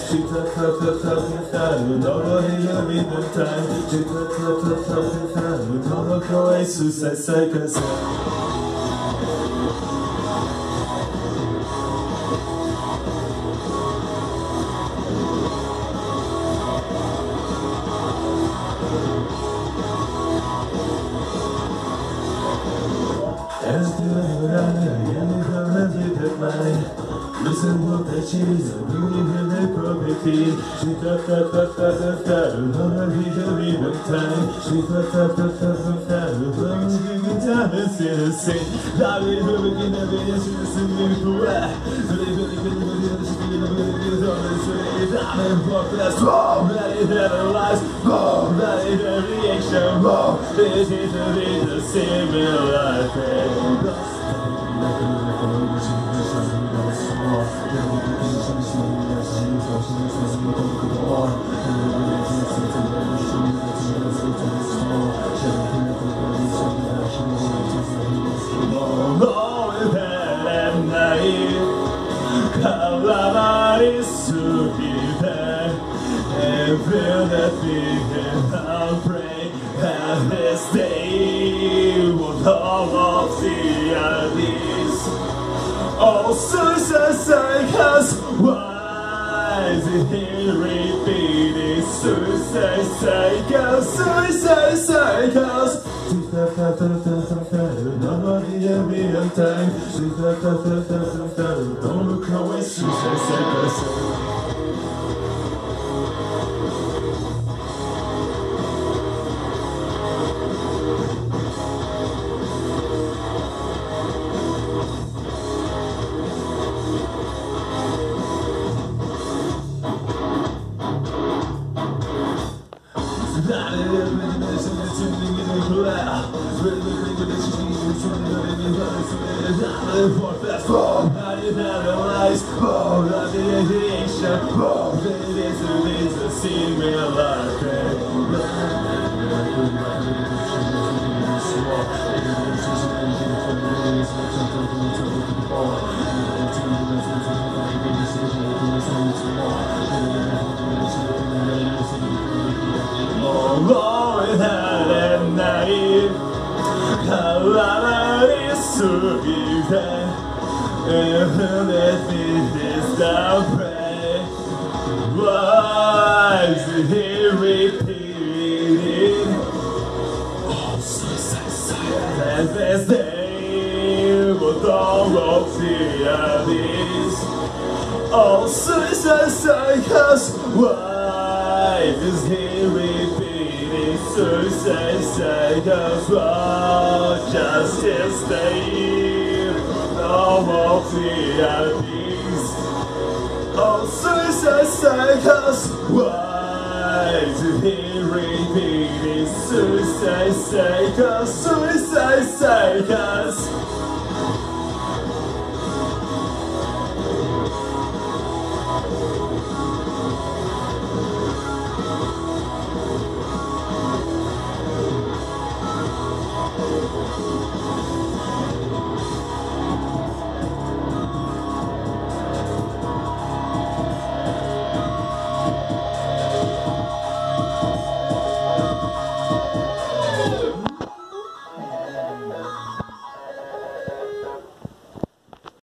She took nobody to be the time. She took no look away, suicide cycles. Listen to the cheese, you hear the property. She don't be the time. She don't give me time to see the same. Now we do begin to be a citizen in the way. So they really get I'm for this. Boom, that is their lives. Boom, that is their reaction. Boom, this is the similar thing. And feel that feeling, I'll pray that this day will all of the ideas. Oh, suicide, cause why is it here repeating? Suicide, cause nobody every time. Don't look away, suicide. Even if it is down pray, why is it repeating? Oh, suicide, and this day will all of the ideas. Oh, suicide, cause why is it repeating? Suicide, cause why justice day? All of the ideas. Oh, suicide, cause why is it repeating? Suicide, cause